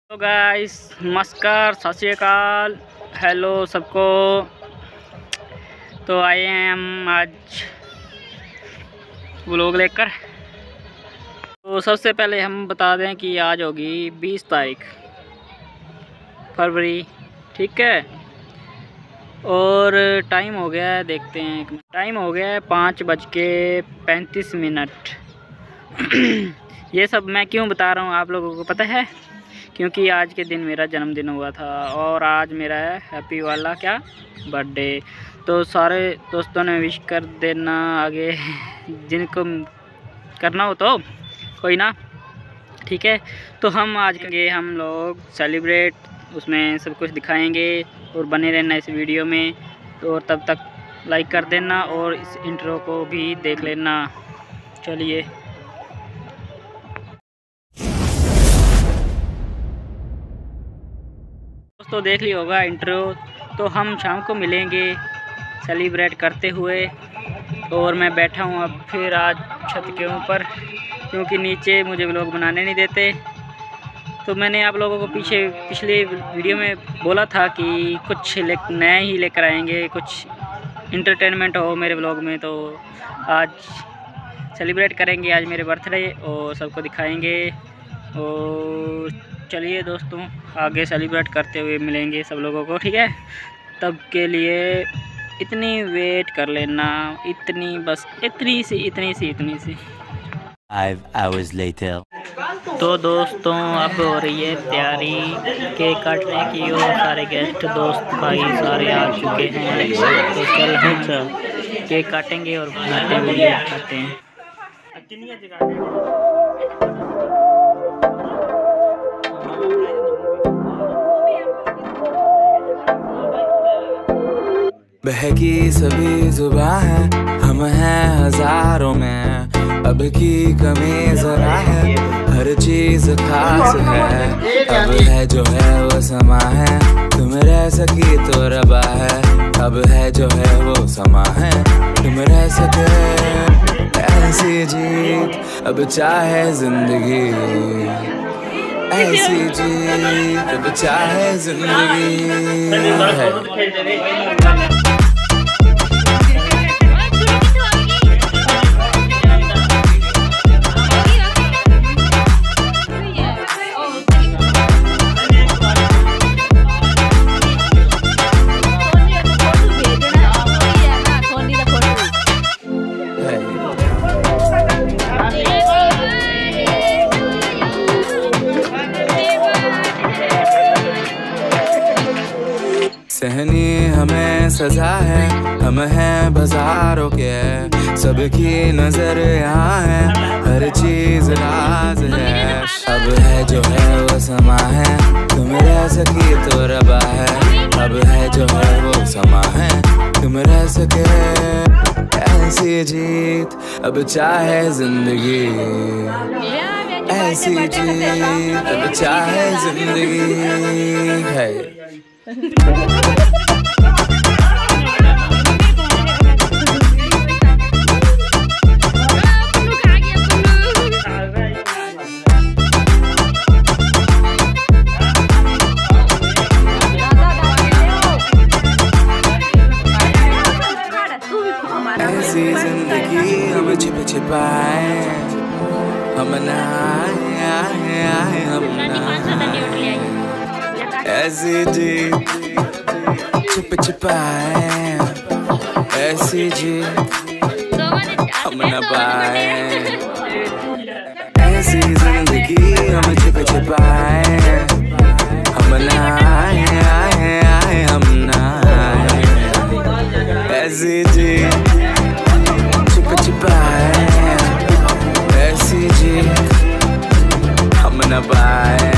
तो गाइस नमस्कार, सत श्री अकाल, हेलो सबको। तो आए हैं हम आज व्लॉग लेकर। तो सबसे पहले हम बता दें कि आज होगी 20 तारीख फरवरी, ठीक है। और टाइम हो गया है, देखते हैं, टाइम हो गया है 5:35। ये सब मैं क्यों बता रहा हूँ आप लोगों को पता है? क्योंकि आज के दिन मेरा जन्मदिन हुआ था और आज मेरा है हैप्पी वाला क्या बर्थडे। तो सारे दोस्तों ने विश कर देना, आगे जिनको करना हो तो कोई ना, ठीक है। तो हम आज करेंगे हम लोग सेलिब्रेट, उसमें सब कुछ दिखाएंगे और बने रहना इस वीडियो में। तो और तब तक लाइक कर देना और इस इंट्रो को भी देख लेना। चलिए, दोस्तों देख ली होगा इंट्रो। तो हम शाम को मिलेंगे सेलिब्रेट करते हुए। और मैं बैठा हूँ अब फिर आज छत के ऊपर, क्योंकि नीचे मुझे व्लॉग बनाने नहीं देते। तो मैंने आप लोगों को पिछले वीडियो में बोला था कि कुछ नया ही लेकर आएंगे, कुछ इंटरटेनमेंट हो मेरे व्लॉग में। तो आज सेलिब्रेट करेंगे, आज मेरे बर्थडे, और सबको दिखाएंगे। और चलिए दोस्तों, आगे सेलिब्रेट करते हुए मिलेंगे सब लोगों को, ठीक है। तब के लिए इतनी वेट कर लेना, इतनी बस इतनी सी 5 hours later। तो दोस्तों अब हो रही है तैयारी केक काटने की और सारे गेस्ट दोस्त भाई सारे आ चुके हैं। तो चल केक काटेंगे और बनाते वीडियो खाते हैं। बहकी सभी जुबां है, हम हैं हजारों में, अब की कमी जरा है, हर चीज खास है। अब है जो है वो समा है, तुम रह सकी तो रबा है। अब है जो है वो समा है, तुम रह सके ऐसी जीत, अब चाहे जिंदगी ऐसी जीत, अब चाहे जिंदगी है। सहनी हमें सजा है, हम हैं बाजारों के, सबकी नजर यहाँ है, हर चीज राज है। अब है जो है वो समा है, तुम रह सकी तो रबा है। अब है जो है वो समा है, तुम रह सके ऐसी जीत, अब चाहे जिंदगी ऐसी जीत, अब चाहे जिंदगी है। ऐसी जिंदगी हम छिपाए, हम नहाए, हम नहाए। ऐसी जीत छिपाए, ऐसी जीत हम न पाए। ऐसी जिंदगी हम छिपाए, हम नहाए, हम नहाए। ऐसी जीत छिपाए, ऐसी जीत हम न पाए।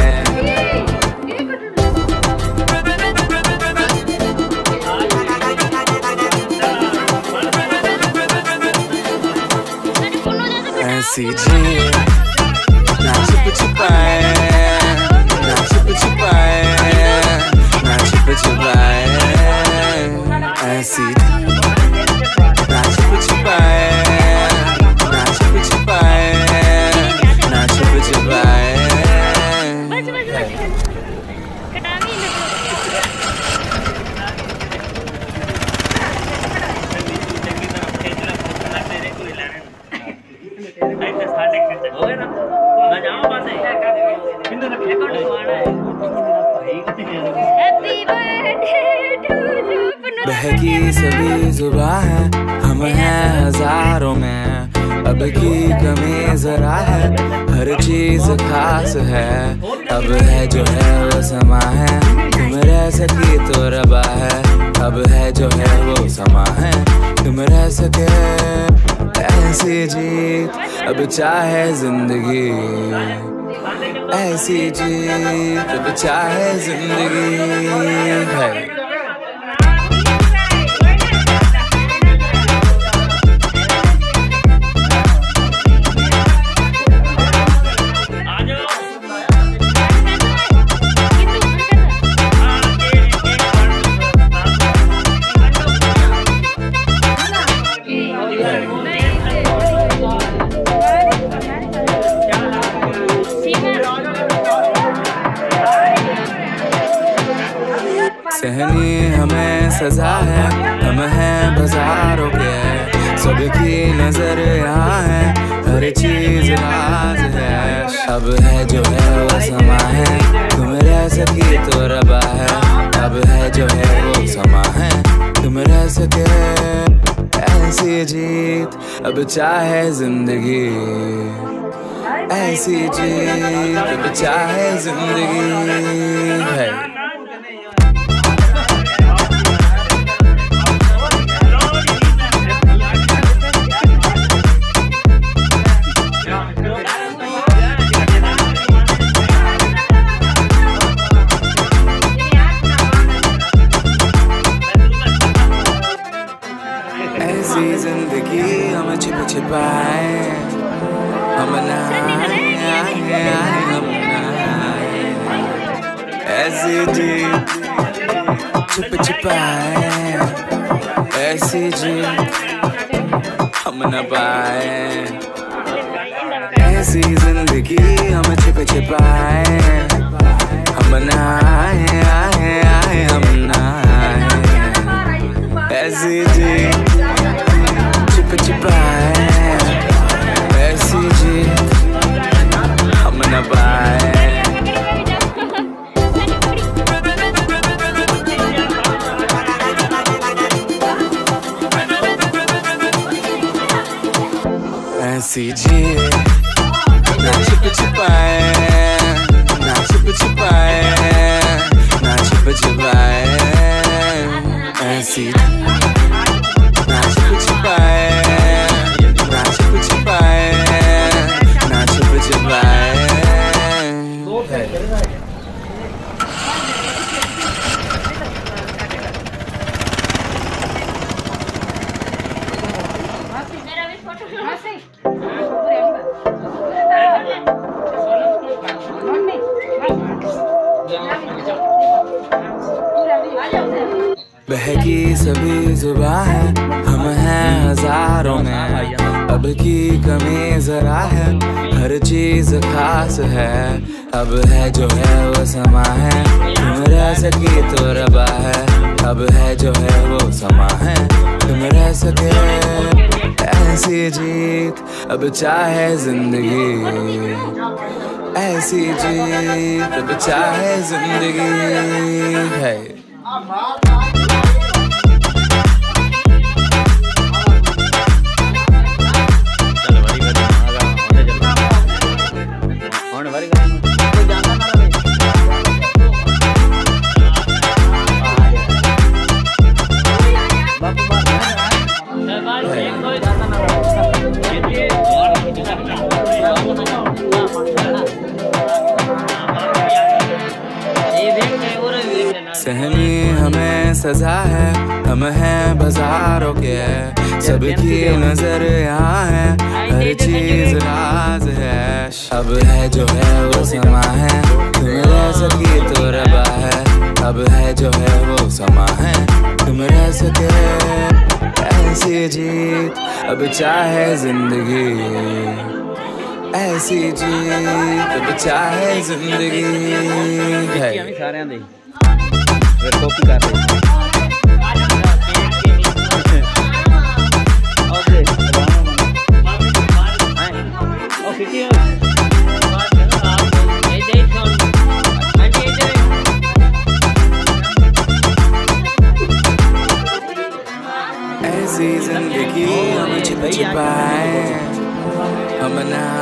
ऐसी जीत ना छिपाए, ना छिपाए, ना छिपाए। ऐसी ना छिपाए, ना छिपाए, ना छिपाए। बहकी सभी जुबां है, हम हैं हजारों में, अब की कमी जरा है, हर चीज खास है, अब है जो है वो समा है, तुम रह सकी तो रबा है, अब है जो है वो समा है, तुम रह सके ऐसी जीत, अब चाहे जिंदगी ऐसी जीत, अब चाहे जिंदगी है। सहनी हमें सजा है, हम हैं बाजारों के, सबकी नजर यहाँ है, हर चीज राज है, अब है जो है वो समा है, तुम रह सकी तो रबा है, अब है जो है वो समा है, तुम रह सके ऐसी जीत, अब चाहे जिंदगी ऐसी जीत, अब चाहे जिंदगी है। ऐसी जिंदगी हम छिप छिपाए, हम नहाए हम नहाए, ऐसी जीत छिप छिपाए, ऐसी जीत हम न पाए, ऐसी जिंदगी हम छिप छिपाए, हम नहाए हम नहाए, ऐसी जीत छिप छिपाए, ऐसी जीत हम न पाए। ऐसी जीत ना छिप छिपाए, ना छिप छिपाए, ना छिप छिपाए, ऐसी ना छिप छिपाए, ना छिप छिपाए, ना छिप छिपाए। बहकी सभी जुबां है, हम हैं हजारों में, अब की कमी जरा है, हर चीज खास है, अब है जो है वो समा है, तुम रह सकी तो रबा है, अब है जो है वो समा है, तुम रह सके ऐसी जीत, अब चाहे जिंदगी ऐसी जीत, अब चाहे जिंदगी है। सहनी हमें सजा है, हम हैं बाजारों के, सबकी नजर यहाँ है, हर चीज राज है, अब है जो है वो समा है, तुम रह सकी तो रबा है, अब है जो है वो समा है, तुम रह सके ऐसी जीत, अब चाहे जिंदगी ऐसी जीत बचा है जिंदगी है। सारे दे कॉपी कर रहे ऐसी जिंदगी हम छिप छिपाए, हम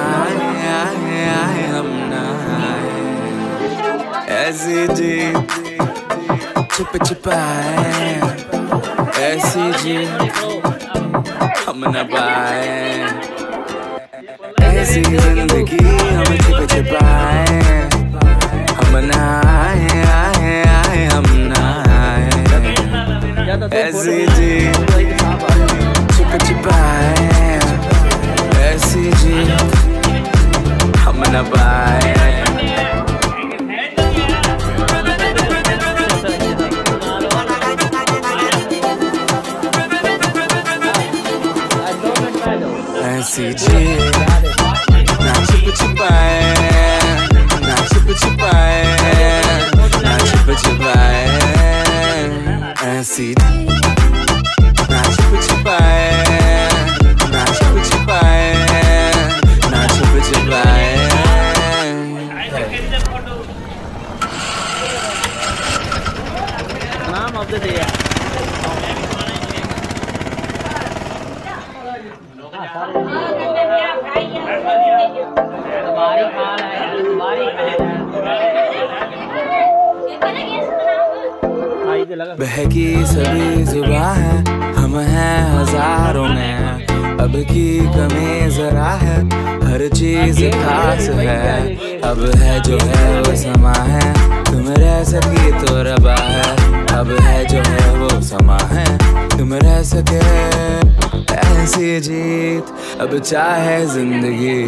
नहाए हम नहाए। ऐसी जीत छिप छिपाए, ऐसी जीत हम न पाए। ऐसी जिंदगी हम छिप छिपाए, हम नहाए हम नहाए। ऐसी जीत छिप छिपाए, ऐसी जीत हम न पाए। ऐसी जीत ना छिप छिपाए, ना छिप छिपाए, ना छिप छिपाए। ऐसी ना छिप छिपाए, ना छिप छिपाए, ना छिप छिपाए। नाम अब दे यार। बहकी सभी जुबां है, हम हैं हजारों में। अब की कमी जरा है, हर चीज खास है। अब है जो है वो समा है, तुम रह सकी तो रबा है। अब है जो है वो समा है, तुम रह सके। ऐसी जीत अब चाहे जिंदगी,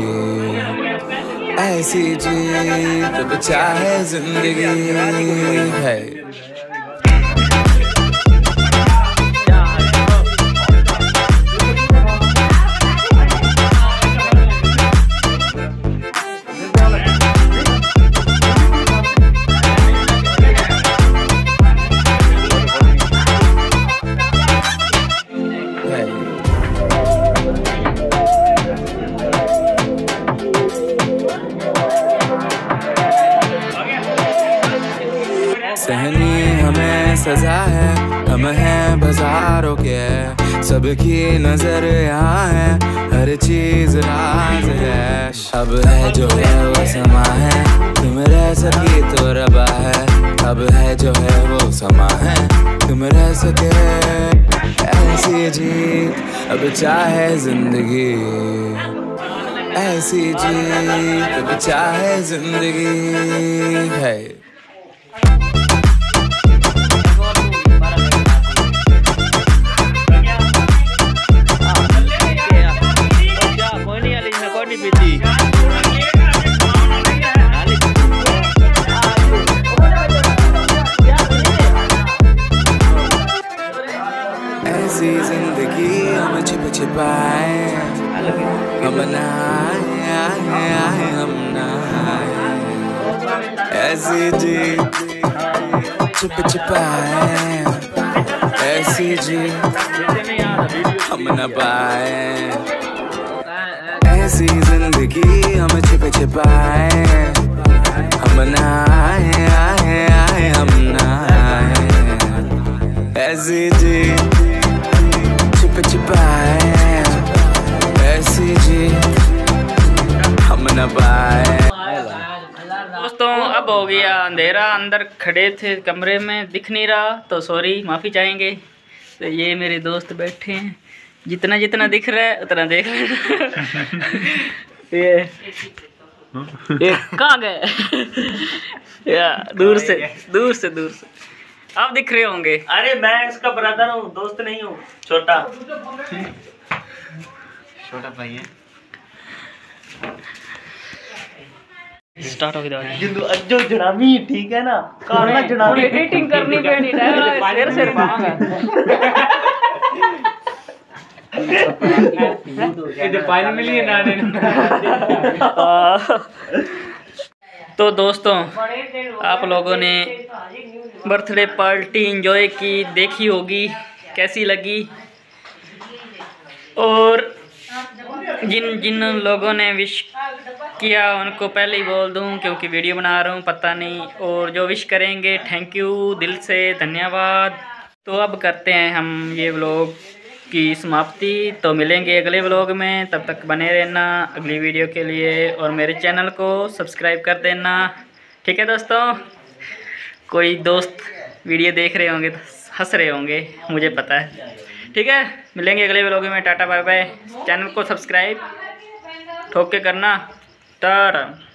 ऐसी जीत अब चाहे जिंदगी है। सहनी हमें सजा है, हम हैं बाजारों के। सबकी नजर यहाँ है, हर चीज राज है। अब है जो है वो समा है, तुम रह सकी तो रबा है। अब है जो है वो समा है, तुम रह सके। ऐसी जीत अब चाहे जिंदगी, ऐसी जीत अब चाहे जिंदगी है। ऐसी जिंदगी हम छिप छिपाए, हम नहाए हम नहाए। ऐसी जीत छिप छिपाए, ऐसी जीत हम न पाए। ऐसी जिंदगी हम छिप छिपाए, हम नहाए हम नहाए। ऐसी जीत छिप छिपाए, ऐसी जीत हम न पाए। दोस्तों अब हो गया अंधेरा, अंदर खड़े थे कमरे में, दिख नहीं रहा तो सॉरी, माफ़ी चाहेंगे। तो ये मेरे दोस्त बैठे हैं, जितना जितना दिख रहा है उतना देख रहे ये कहाँ गए या दूर से आप दिख रहे होंगे। अरे मैं इसका ब्रदर हूँ, दोस्त नहीं हूँ। छोटा भाई है। स्टार्ट हो गया जो जनामी ठीक है ना, काला जनामी एडिटिंग करनी पैनी है। तो दोस्तों, आप लोगों ने बर्थडे पार्टी एंजॉय की, देखी होगी, कैसी लगी। और जिन जिन लोगों ने विश किया उनको पहले ही बोल दूं, क्योंकि वीडियो बना रहा हूं, पता नहीं। और जो विश करेंगे, थैंक यू, दिल से धन्यवाद। तो अब करते हैं हम ये व्लॉग की समाप्ति। तो मिलेंगे अगले व्लॉग में, तब तक बने रहना अगली वीडियो के लिए, और मेरे चैनल को सब्सक्राइब कर देना। ठीक है दोस्तों, कोई दोस्त वीडियो देख रहे होंगे तो हंस रहे होंगे, मुझे पता है। ठीक है, मिलेंगे अगले व्लॉग में। Tata bye bye. चैनल को सब्सक्राइब ठोक के करना। टाटा।